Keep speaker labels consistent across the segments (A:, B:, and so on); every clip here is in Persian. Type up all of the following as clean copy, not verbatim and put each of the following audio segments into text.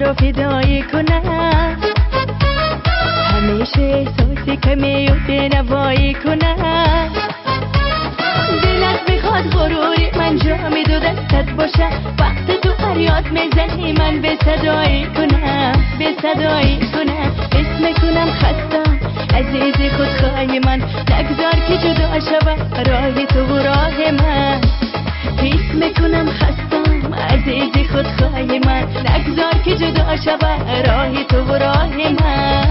A: را فدای کنم، همیشه احساس کمی و بنوایی کنم. دلت میخواد غروری من جام دو دستت باشه، وقت تو فریاد میزنی من به صدایی کنم، به صدایی کنم. حس میکنم خستم عزیز خودخواه من، نگذار که جدا شوه راه تو و راه من. حس میکنم خستم عزیز خودخواه من، نگذار که جدا شوه راه تو و راه من.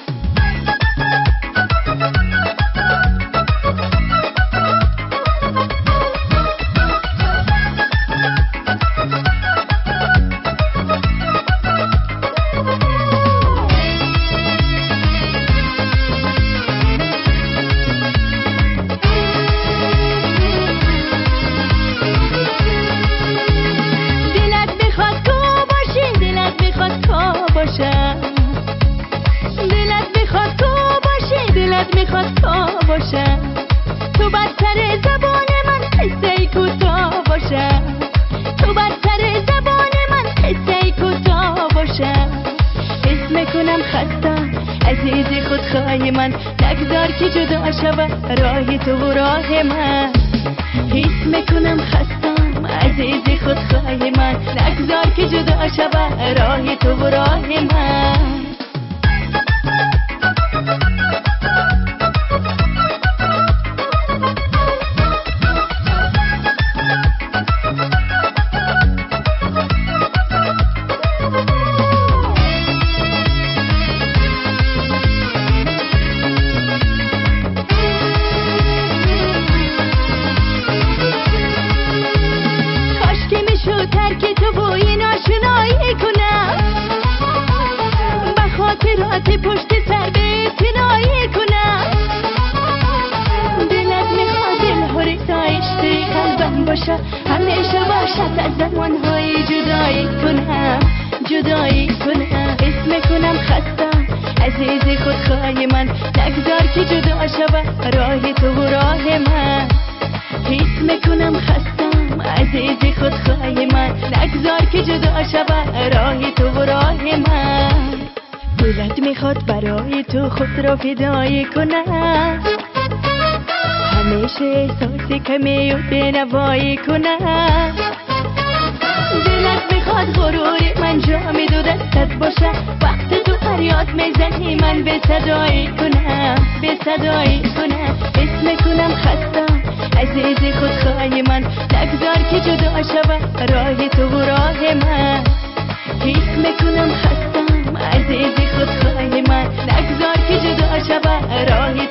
A: تو بدتر زبان من قصه کوتاه باشه، تو بدتر زبان من قصه کوتاه باشه. حس میکنم خستم عزیز خودخواه من، نگذار که جدا شوه راه تو و راه من. حس میکنم خستم عزیز خودخواه من، نگذار که جدا شوه راه تو و راه من. ترک تو بوی ناشنایی کنم، به خاطرات پشت سر به اعتنایی کنم. دلت میخواد دلهوری سایش توی قلبم باشه، همیشه باشد از زمانهای جدایی کنم، جدایی کنم. حس میکنم خستم عزیز خودخواه من، نگذار که جدا شوه راه تو و راه من. حس میکنم خستم عزیز خودخواه من، نگذار که جدا شوه راه تو و راه من. دلت میخواد برای تو خود را فدای کنم، همیشه احساس کمی و بنوایی کنم. دلت میخواد غروری من جام دو دستت باشه، وقت تو فریاد میزنی من به صدایی کنم، به صدایی کنم. حس میکنم خستم عزیز خودخواه من، نگذار که جدا شوه راه تو و راه من. حس میکنم خستم عزیز خودخواه من، نگذار که جدا شوه راه